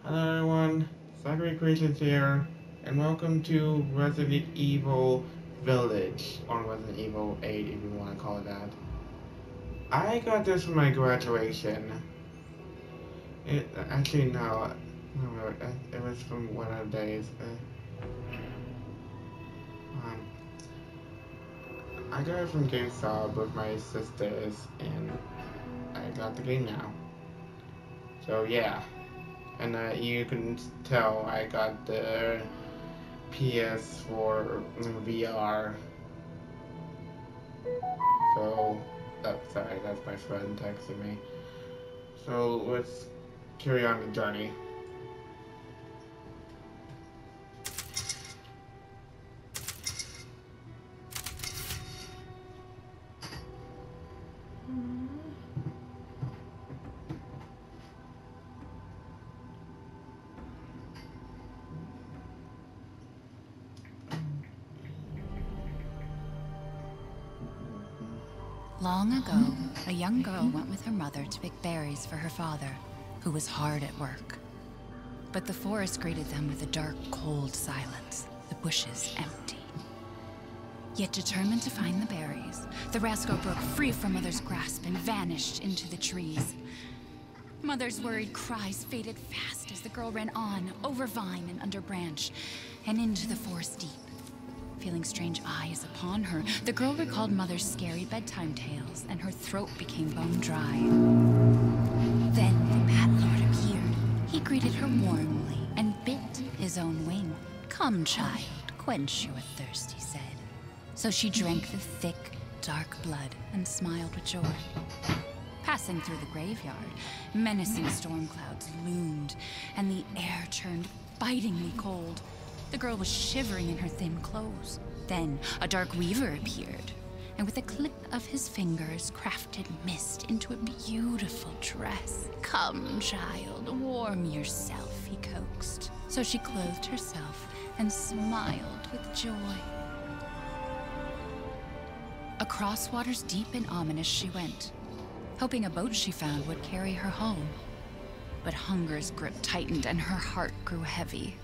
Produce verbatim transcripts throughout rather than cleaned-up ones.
Hello everyone, Zachary Creations here, and welcome to Resident Evil Village, or Resident Evil eight if you want to call it that. I got this for my graduation. It, actually no, no, it was from one of the days. Uh, um, I got it from GameStop with my sisters, and I got the game now. So yeah, and uh, you can tell I got the P S four V R. So, oh, sorry, that's my friend texting me. So let's carry on the journey. Long ago, a young girl went with her mother to pick berries for her father, who was hard at work. But the forest greeted them with a dark, cold silence, the bushes empty. Yet determined to find the berries, the rascal broke free from Mother's grasp and vanished into the trees. Mother's worried cries faded fast as the girl ran on, over vine and under branch, and into the forest deep. Feeling strange eyes upon her, the girl recalled Mother's scary bedtime tales, and her throat became bone dry. Then the Mad Lord appeared. He greeted her warmly and bit his own wing. "Come, child, quench your thirst," he said. So she drank the thick, dark blood and smiled with joy. Passing through the graveyard, menacing storm clouds loomed, and the air turned bitingly cold. The girl was shivering in her thin clothes. Then a dark weaver appeared, and with a click of his fingers, crafted mist into a beautiful dress. "Come, child, warm yourself," he coaxed. So she clothed herself and smiled with joy. Across waters deep and ominous she went, hoping a boat she found would carry her home. But hunger's grip tightened and her heart grew heavy.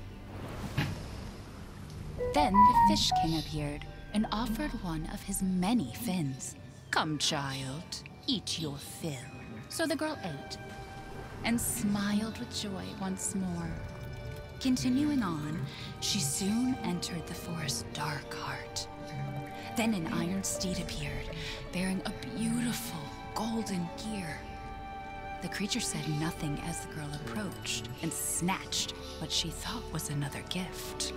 Then the Fish King appeared and offered one of his many fins. "Come, child, eat your fill." So the girl ate and smiled with joy once more. Continuing on, she soon entered the forest's dark heart. Then an iron steed appeared, bearing a beautiful golden gear. The creature said nothing as the girl approached and snatched what she thought was another gift.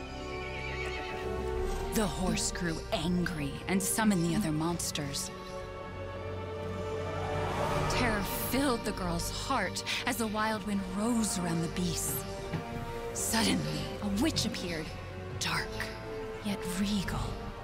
The horse grew angry and summoned the other monsters. Terror filled the girl's heart as the wild wind rose around the beasts. Suddenly, a witch appeared, dark yet regal.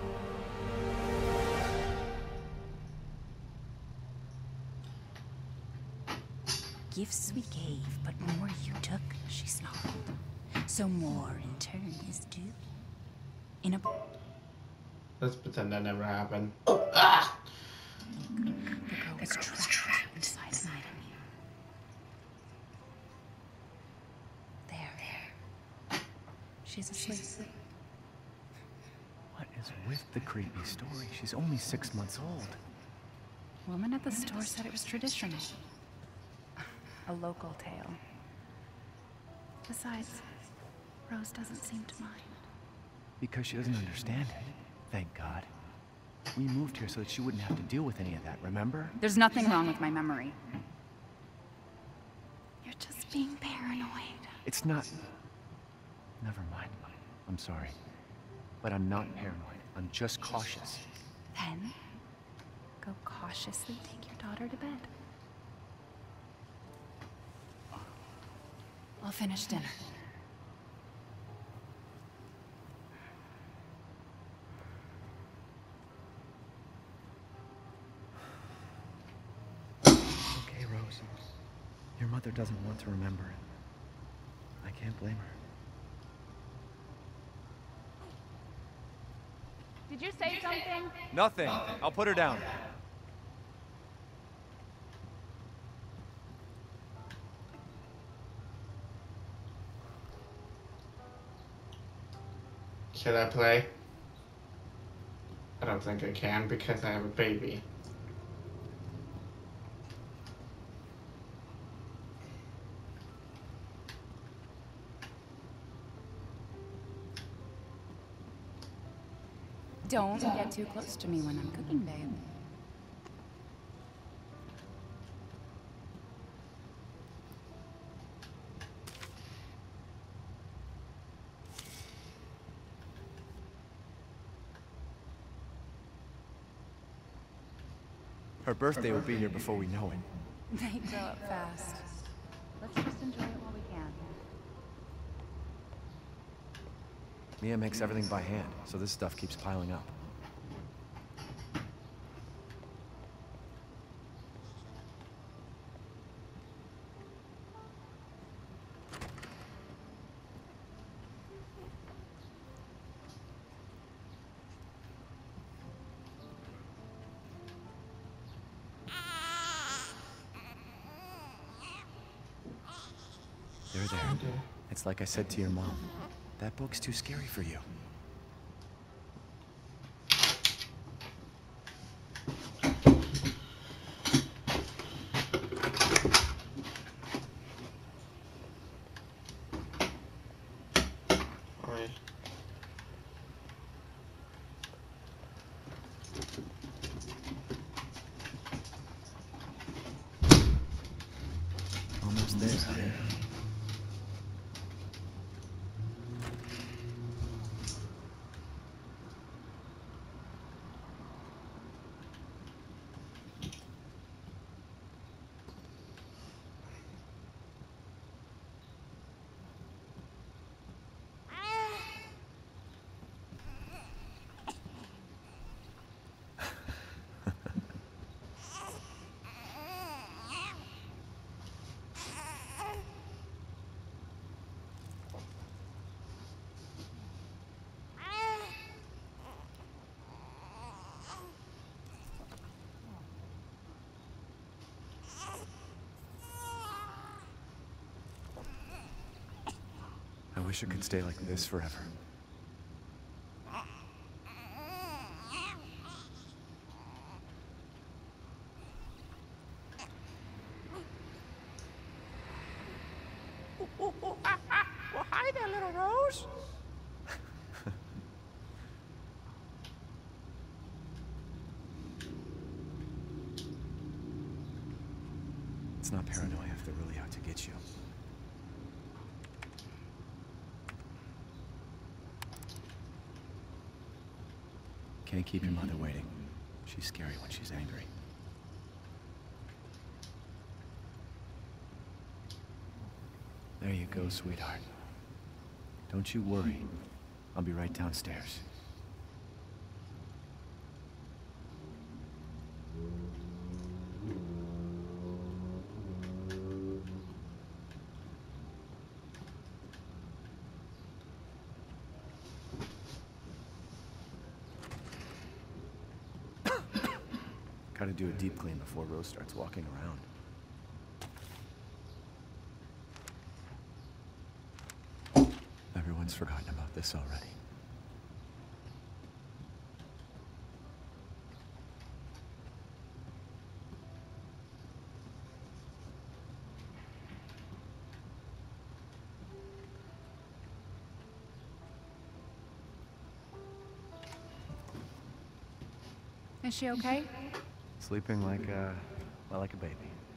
"Gifts we gave, but more you took," she snarled. "So more in turn is due." In a Let's pretend that never happened. The girl was trapped inside an item. There. There. She's asleep. What is with the creepy story? She's only six months old. Woman at the store said it was traditional. A local tale. Besides, Rose doesn't seem to mind. Because she doesn't understand it. Thank God. We moved here so that she wouldn't have to deal with any of that, remember? There's nothing wrong with my memory. You're just being paranoid. It's not... Never mind. I'm sorry. But I'm not paranoid. I'm just cautious. Then, go cautiously take your daughter to bed. I'll finish dinner. Okay, Rose. Your mother doesn't want to remember it. I can't blame her. Did you say something? Nothing. I'll put her down. Should I play? I don't think I can because I have a baby. Don't get too close to me when I'm cooking, babe. Her birthday will be here before we know it. They grow up fast. Let's just enjoy it while we can. Mia makes everything by hand, so this stuff keeps piling up. They're there. It's like I said to your mom. That book's too scary for you. Alright. Almost there, honey. I wish it could stay like this forever. Ooh, ooh, ah, ah. Well, hi there, little Rose. It's not paranoia if they're really out to get you. Can't keep your mother waiting. She's scary when she's angry. There you go, sweetheart. Don't you worry. I'll be right downstairs. Gotta do a deep clean before Rose starts walking around. Everyone's forgotten about this already. Is she okay? Sleeping like, uh, well, like a baby.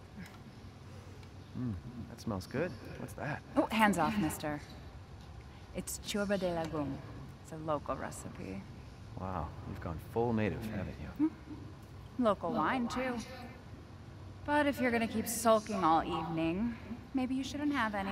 Mmm, that smells good. What's that? Oh, hands off, mister. It's ciorba de legume. It's a local recipe. Wow, you've gone full native, haven't you? Local wine, too. But if you're gonna keep sulking all evening, maybe you shouldn't have any.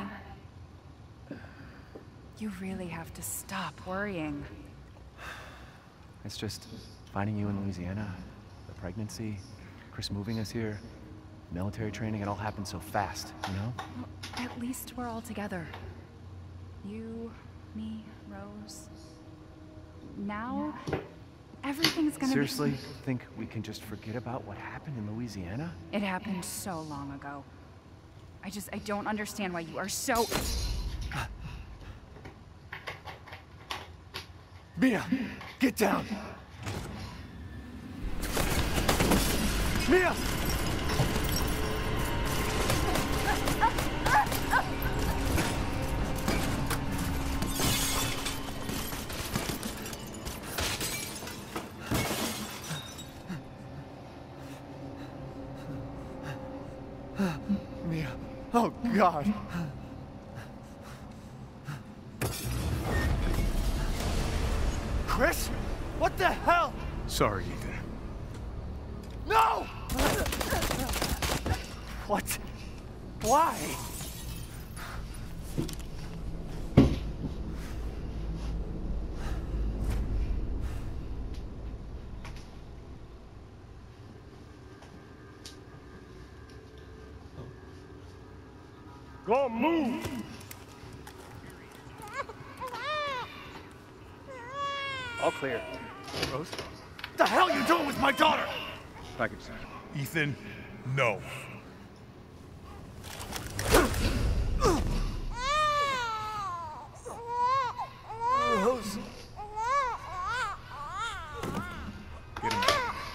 You really have to stop worrying. It's just finding you in Louisiana, the pregnancy, Chris moving us here, military training, it all happened so fast, you know? Well, at least we're all together. You, me, Rose. Now, everything's gonna Seriously, be... think we can just forget about what happened in Louisiana? It happened so long ago. I just, I don't understand why you are so... Mia, get down! Mia! Mia, oh God! Chris? What the hell? Sorry, Ethan. No! What? Why? Go move! All clear. Rose? What the hell are you doing with my daughter? Package. Ethan, no. Rose? Get him.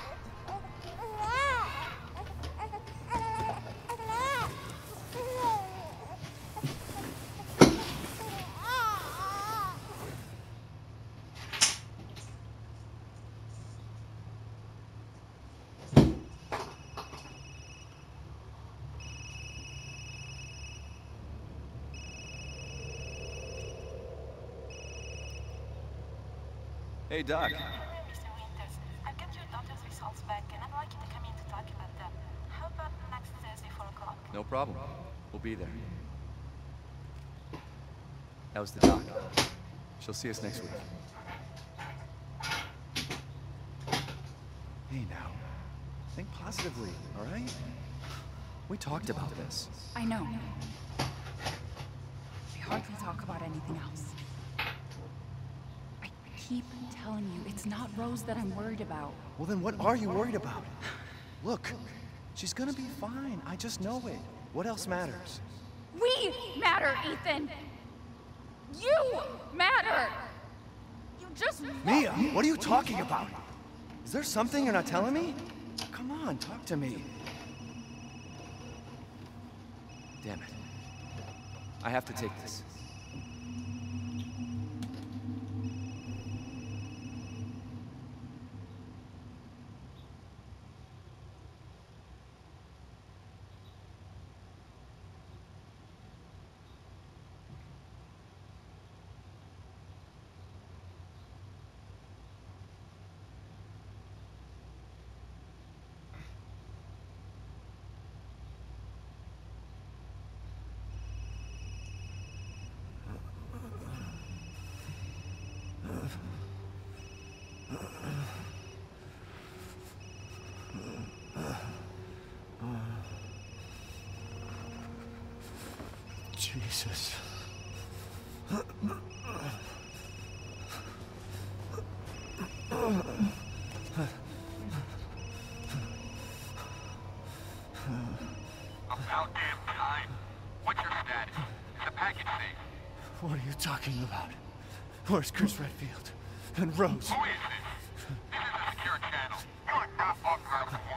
Hey, Doc. Mister Winters, I've got your doctor's results back, and I'd like you to come in to talk about them. How about next Thursday, four o'clock? No problem. We'll be there. That was the doc. She'll see us next week. Hey, now. Think positively, all right? We talked about this. I know. We hardly talk about anything else. I keep telling you, it's not Rose that I'm worried about. Well, then what are you worried about? Look, she's gonna be fine. I just know it. What else matters? We matter, Ethan! You matter! You just... Mia, what are you talking about? Is there something you're not telling me? Come on, talk to me. Damn it. I have to take this. Jesus. About damn time. What's your status? Is the package safe? What are you talking about? Where's Chris Redfield? And Rose? Who is this? This is a secure channel. You are not authorized to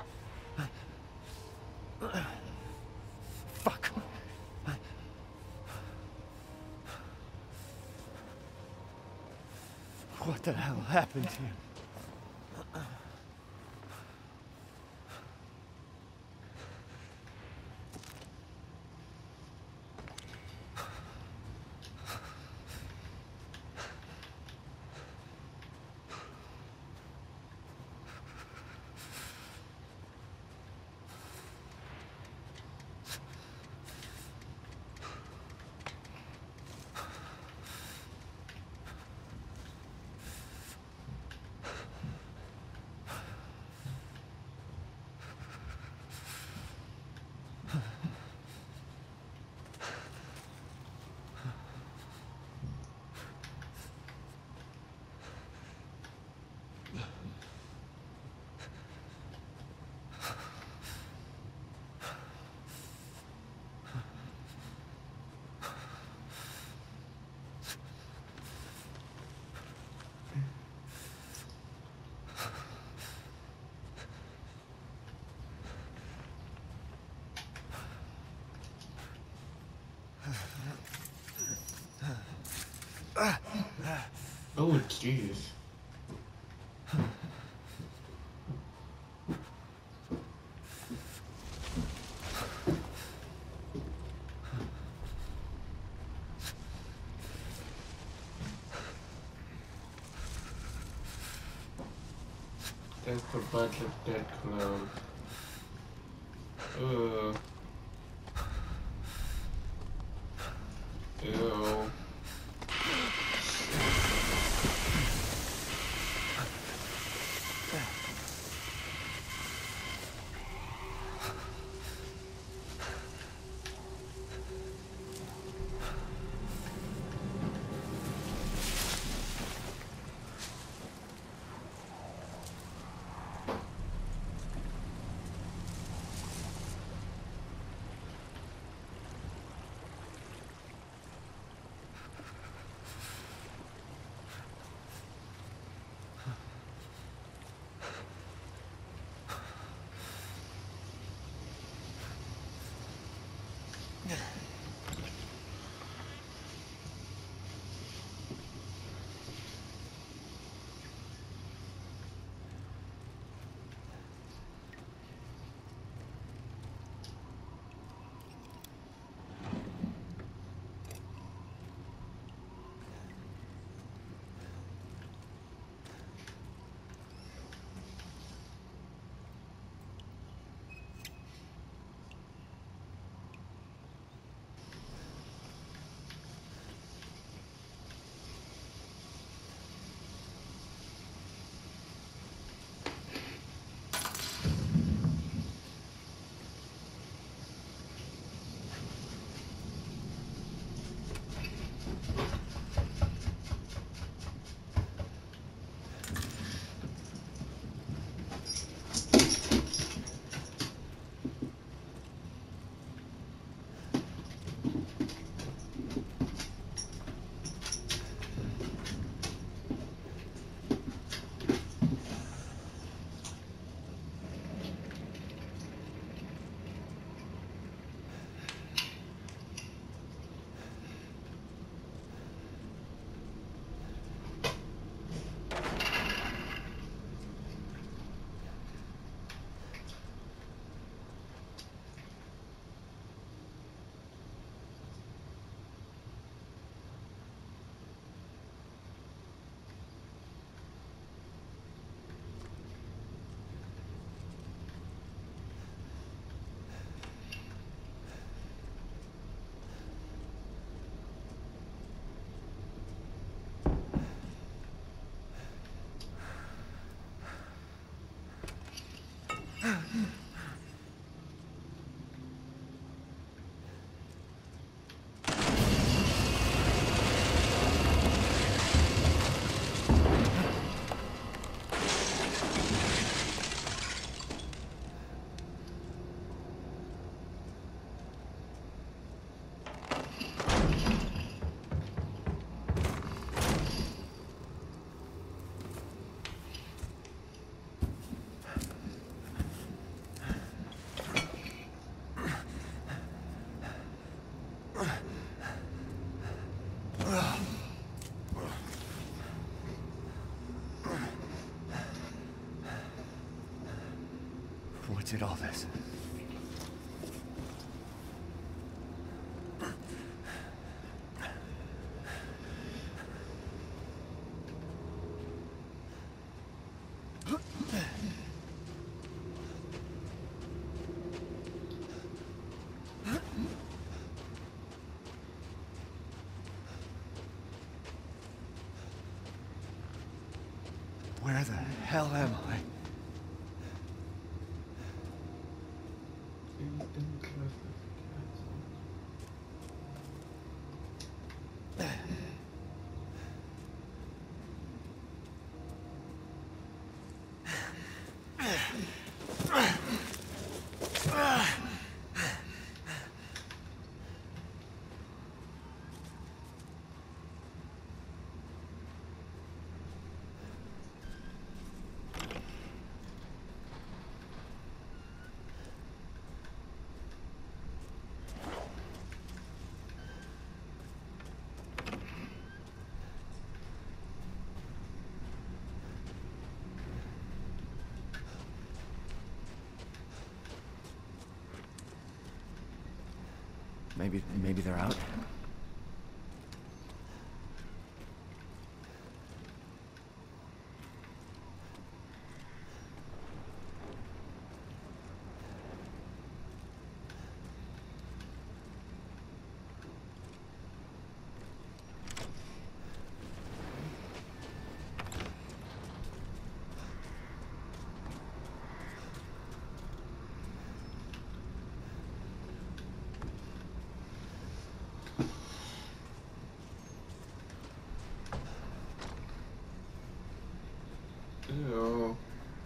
walk over. Fuck. What the hell happened here? jeez. That's a bunch of dead clothes. Ugh. Ew. What did all this? Where the hell am I? Maybe, maybe they're out? Ew.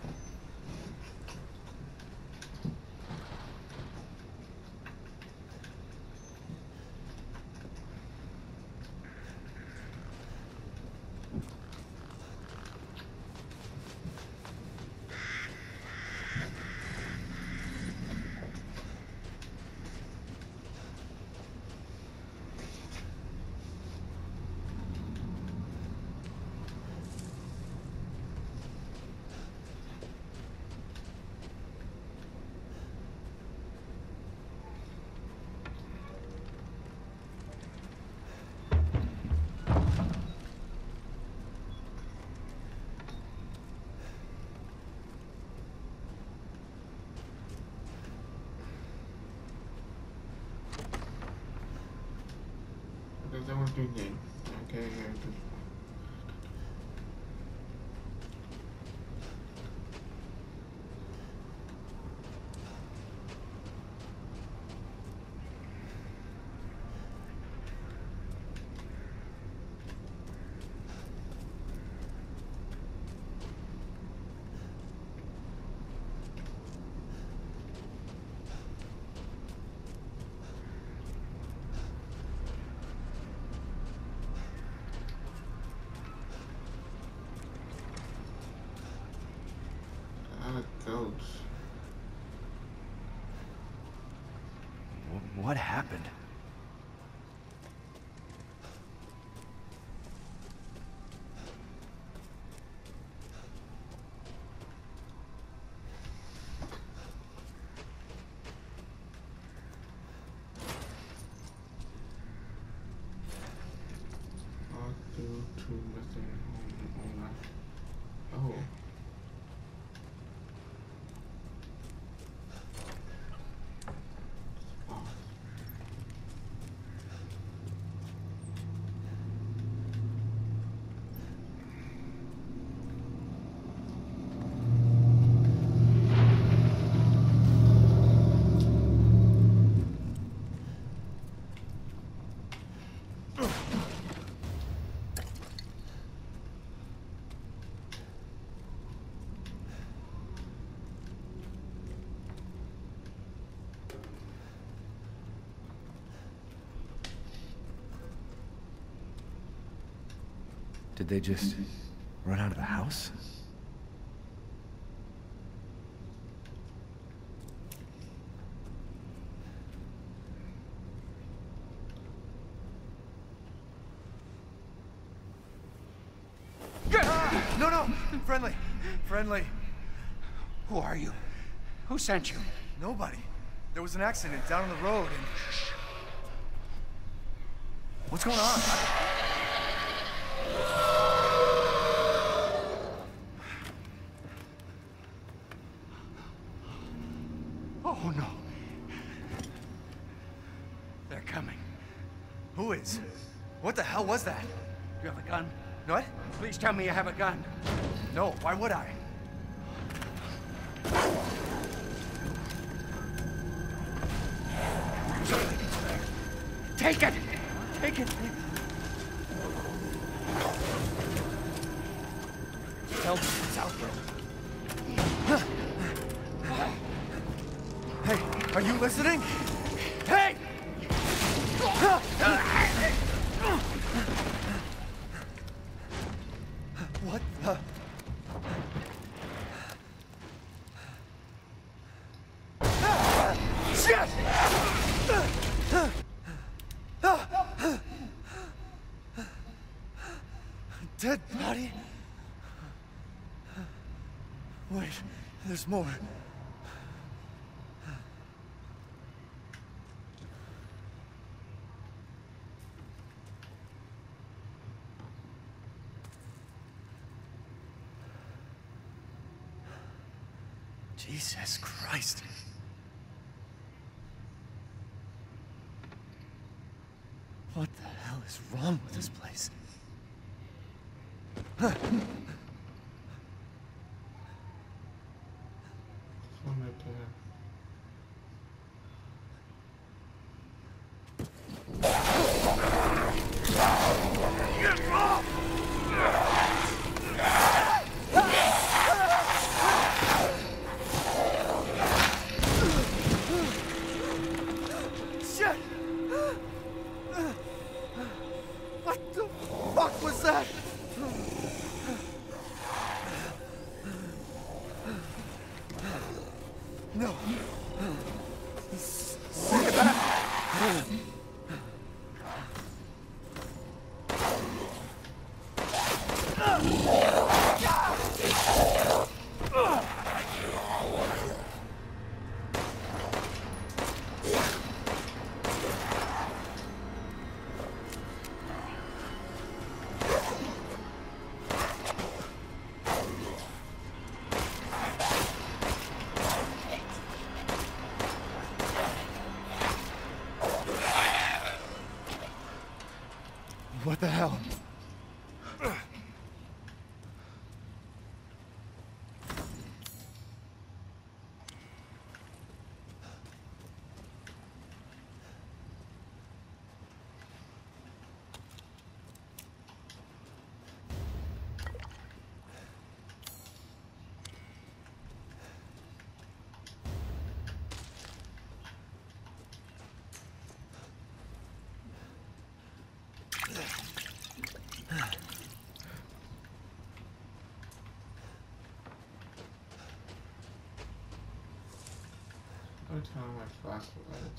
Because I was doing it. Okay, yeah. Goats. What happened? Walk through to Mister Oh. Did they just run out of the house? No, no! Friendly! Friendly! Who are you? Who sent you? Nobody. There was an accident down on the road and... What's going on? Oh, no. They're coming. Who is? What the hell was that? You have a gun? What? Please tell me you have a gun. No, why would I? Take it! Take it! Help us out there. Hey, are you listening? Hey! What the... Shit! Dead body? Wait, there's more. Jesus Christ. What the hell is wrong with this place? One right there. Shit! What the fuck was that? No. Get back! What the hell? I'll turn on my flashlight.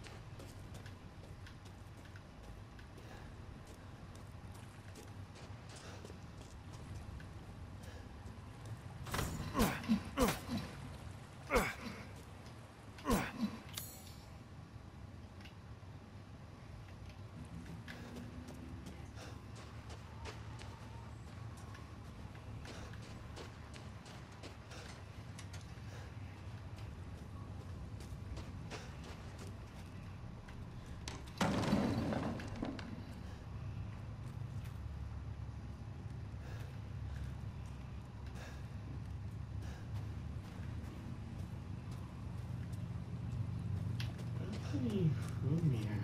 Where did he fool me at?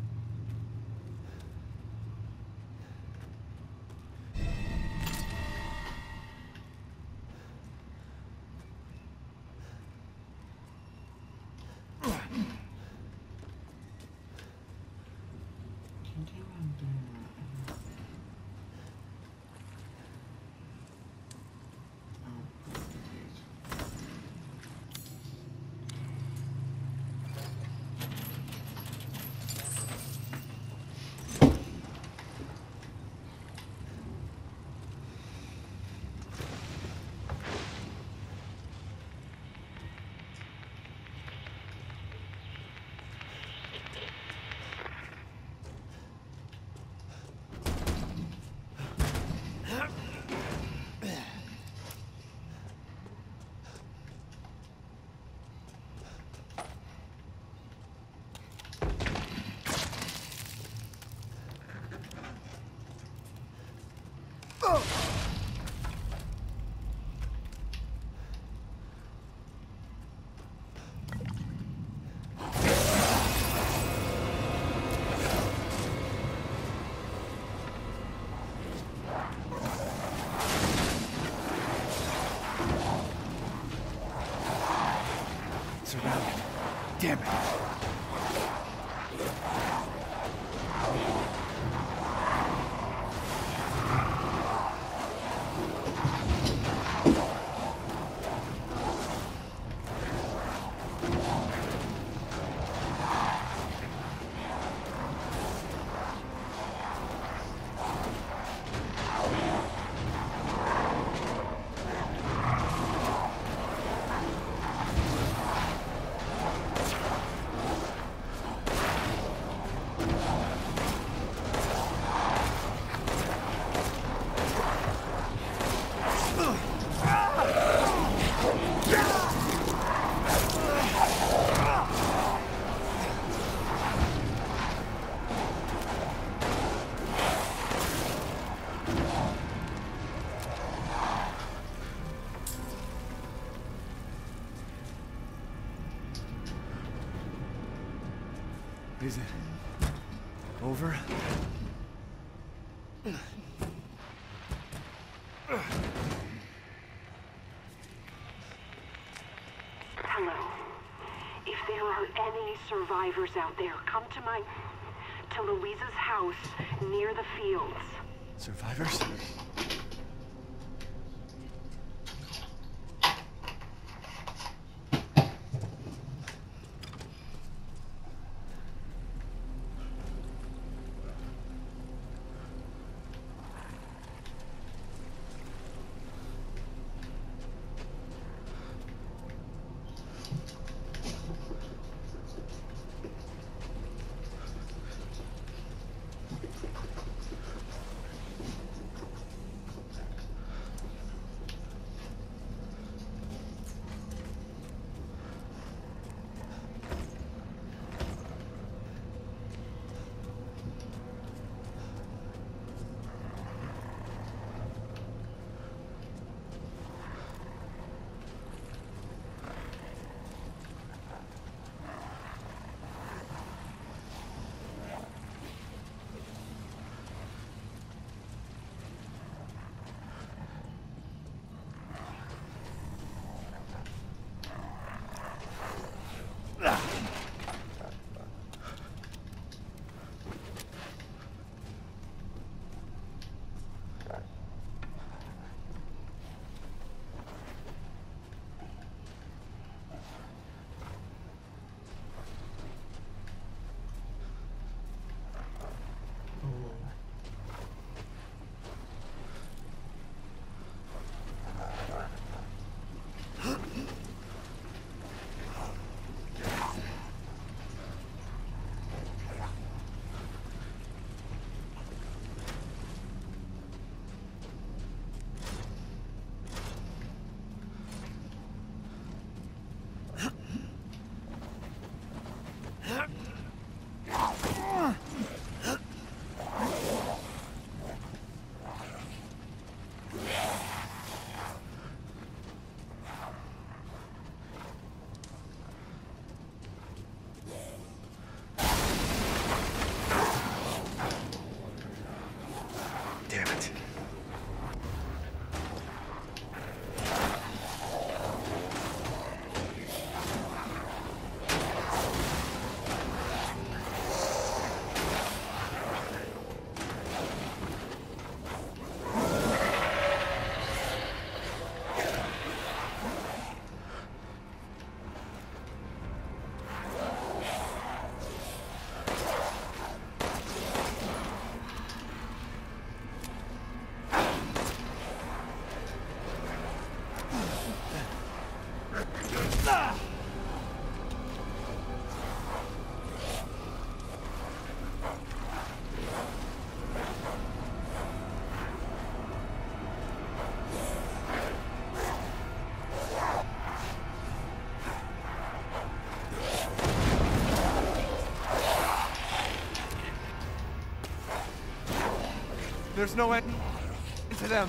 Surrounded. Damn it. Is it over? Hello. If there are any survivors out there, come to my... to Louisa's house near the fields. Survivors? There's no end to them.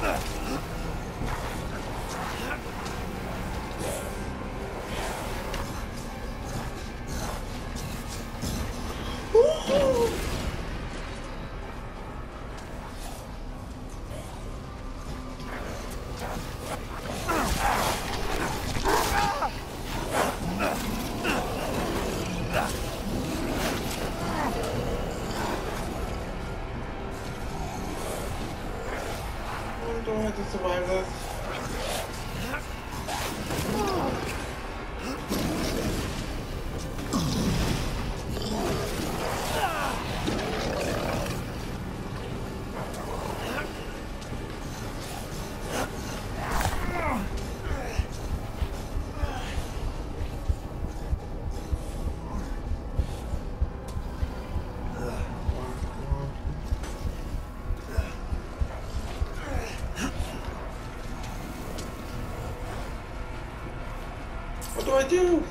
Do I have to survive this? What do I do?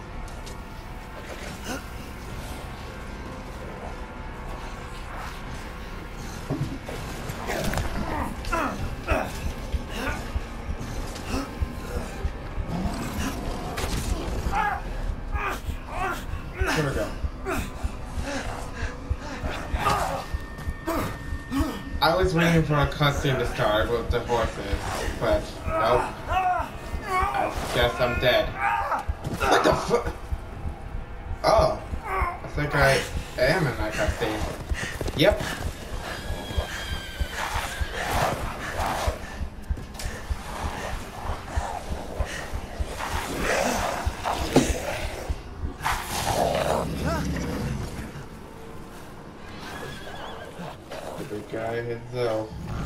Here we go. I was waiting for a cutscene to start with the horses, but nope. I guess I'm dead. What the fuck? Oh, I think I am in that cutscene. Yep. The big guy himself.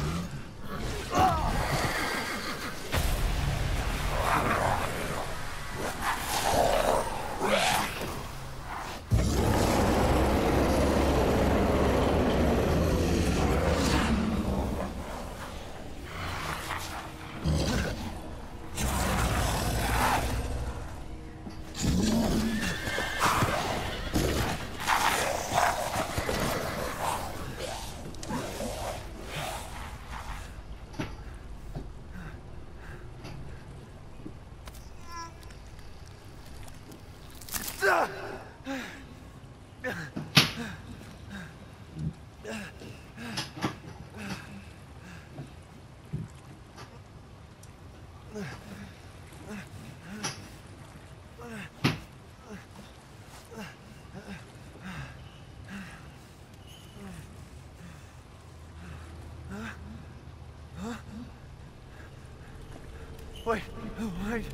Wait, wait.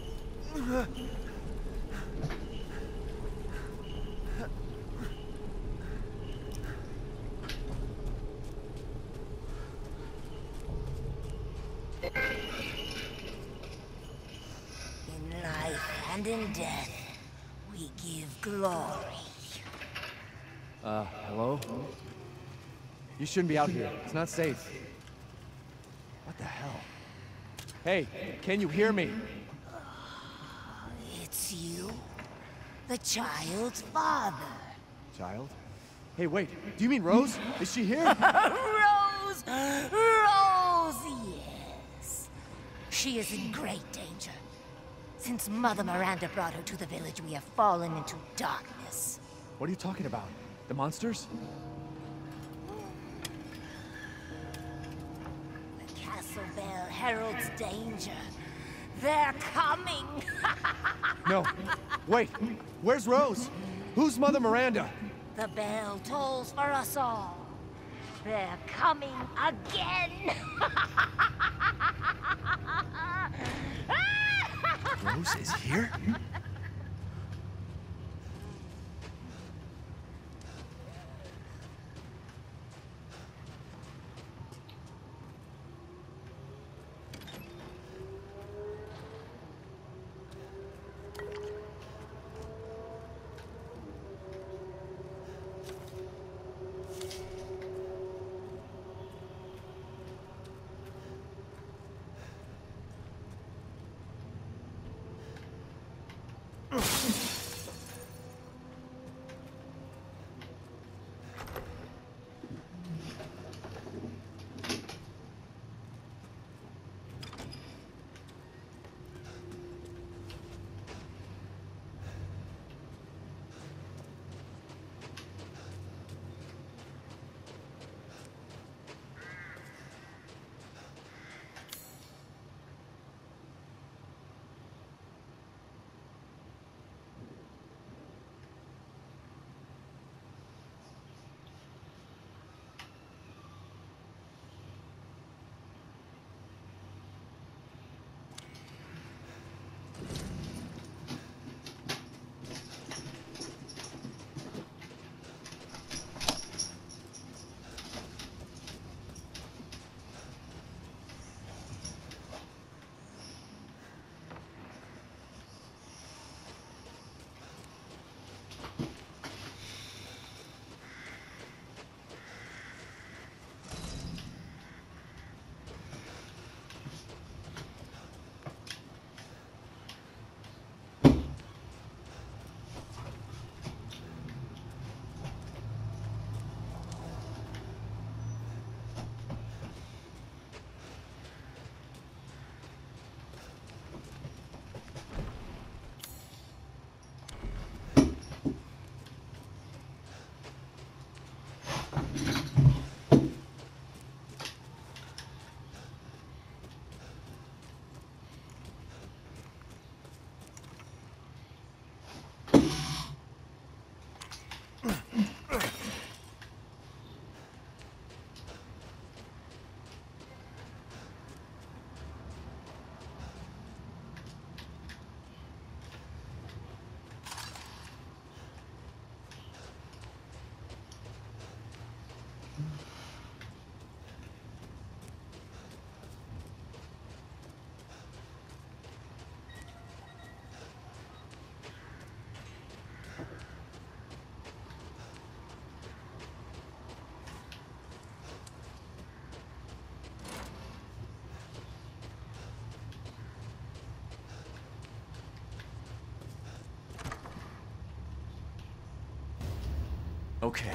In life and in death, we give glory. Uh, hello? You shouldn't be out here. It's not safe. What the hell? Hey, can you hear me? It's you, the child's father. Child? Hey, wait. Do you mean Rose? Is she here? Rose! Rose, yes. She is in great danger. Since Mother Miranda brought her to the village, we have fallen into darkness. What are you talking about? The monsters? The castle bell heralds danger. They're coming! No. Wait. Where's Rose? Who's Mother Miranda? The bell tolls for us all. They're coming again! Rose is here? Okay.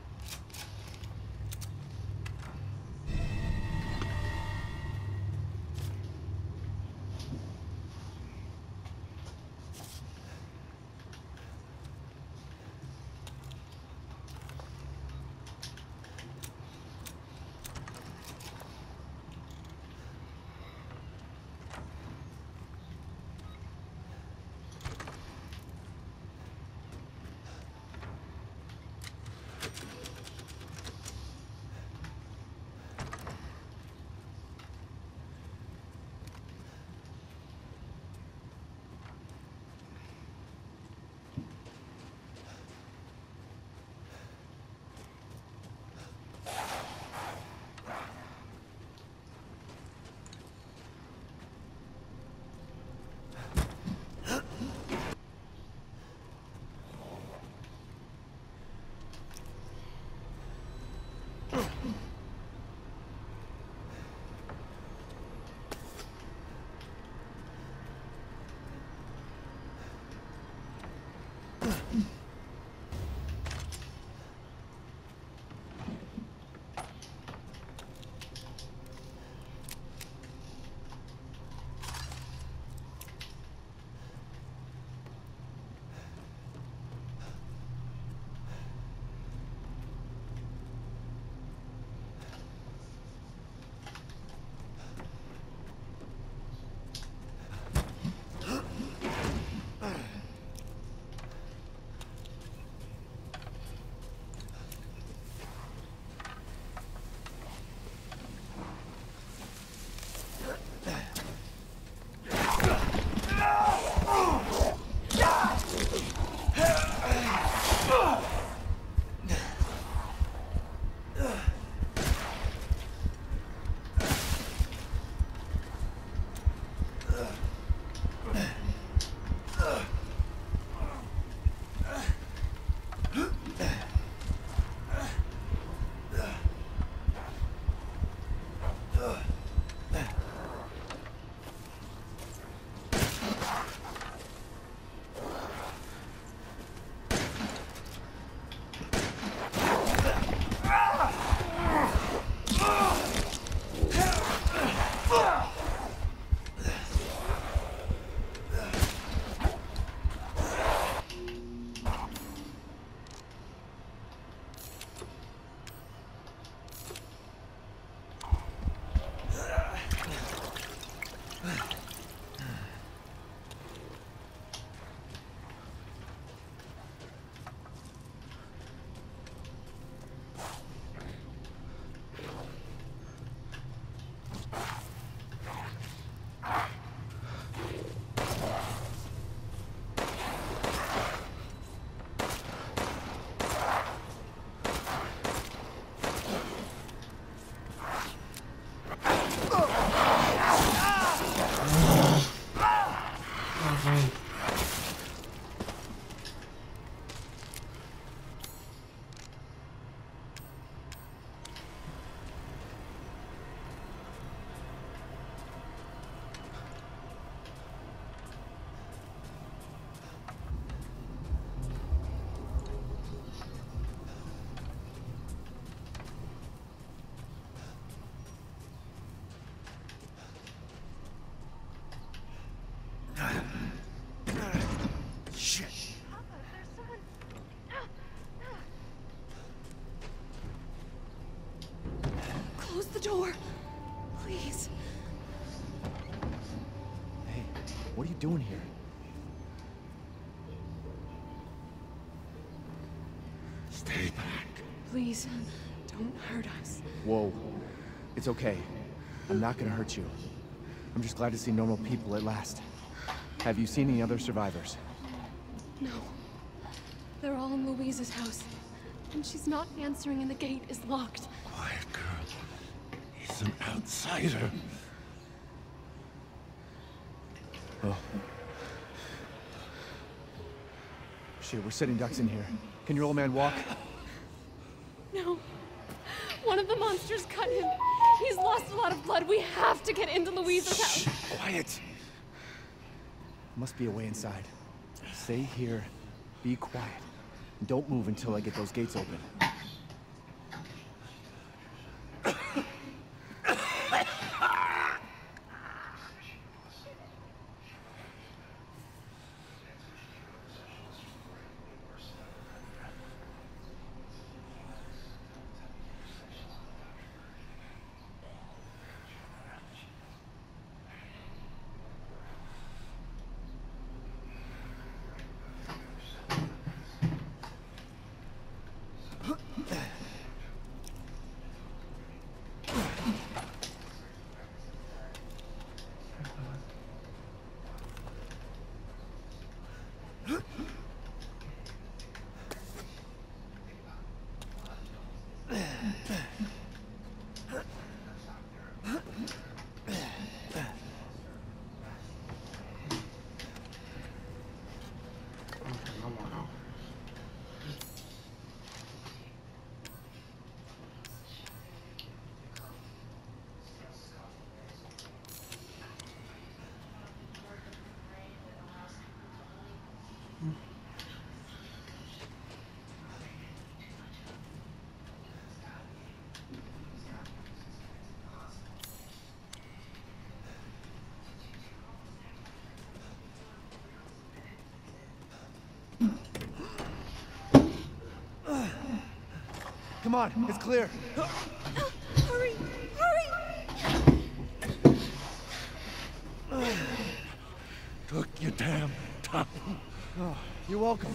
Door, please. Hey, what are you doing here? Stay back. Please, don't hurt us. Whoa. It's okay. I'm not gonna hurt you. I'm just glad to see normal people at last. Have you seen any other survivors? No. They're all in Louise's house. And she's not answering and the gate is locked. Quiet, girl. He's an outsider. Oh. Shit, we're sitting ducks in here. Can your old man walk? No. One of the monsters cut him. He's lost a lot of blood. We have to get into Louise's house. Shh, quiet. Must be a way inside. Stay here. Be quiet. And don't move until I get those gates open. Come on, it's clear. Hurry! Hurry! Took your damn time. Oh, you're welcome.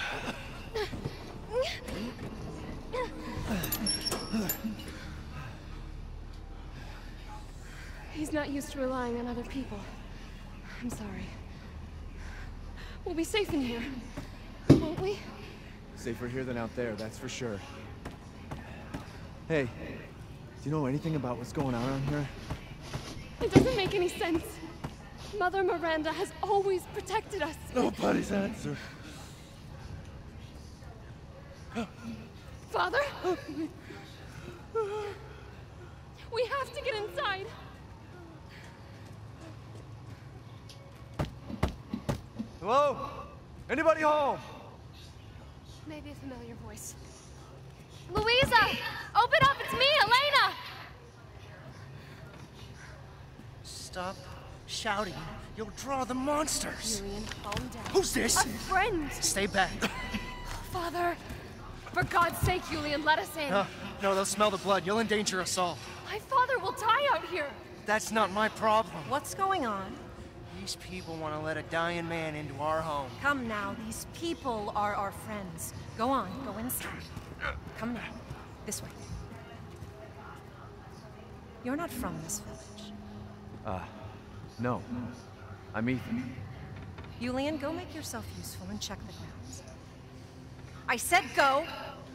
He's not used to relying on other people. I'm sorry. We'll be safe in here, won't we? Safer here than out there, that's for sure. Hey, do you know anything about what's going on around here? It doesn't make any sense. Mother Miranda has always protected us. Nobody's answer. Father? We have to get inside. Hello? Anybody home? Maybe a familiar voice. Louisa! Open up! It's me, Elena! Stop shouting. You'll draw the monsters. Julian, calm down. Who's this? A friend! Stay back. Father! For God's sake, Julian, let us in. No, no, they'll smell the blood. You'll endanger us all. My father will die out here. That's not my problem. What's going on? These people want to let a dying man into our home. Come now, these people are our friends. Go on, go inside. Come now, this way. You're not from this village. Uh, no. I'm Ethan. Julian, go make yourself useful and check the grounds. I said go!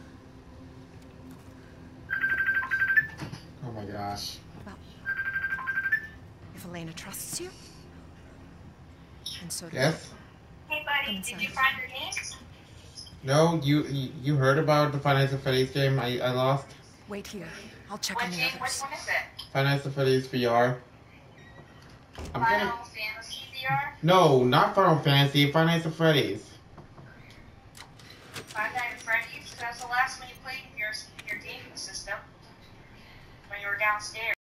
Oh my gosh. Well, if Elena trusts you, and so do Yes? Hey buddy, did you find your game? No, you you you heard about the Five Nights at Freddy's game I, I lost? Wait here. I'll check What on the game? others. Which one is it? Five Nights at Freddy's V R. I'm Final gonna... Fantasy V R? No, not Final Fantasy, Five Nights at Freddy's. Five Nights at Freddy's? That's the last one you played in your, your gaming system. When you were downstairs.